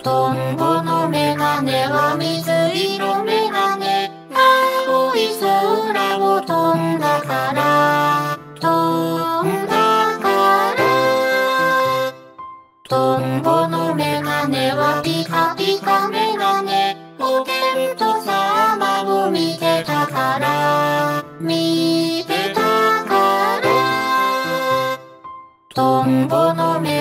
トンボのメガネは水色メガネ。青い空を飛んだから、飛んだから。トンボのメガネはピカピカメガネ。お天道様を見てたから、見てたから。トンボのメ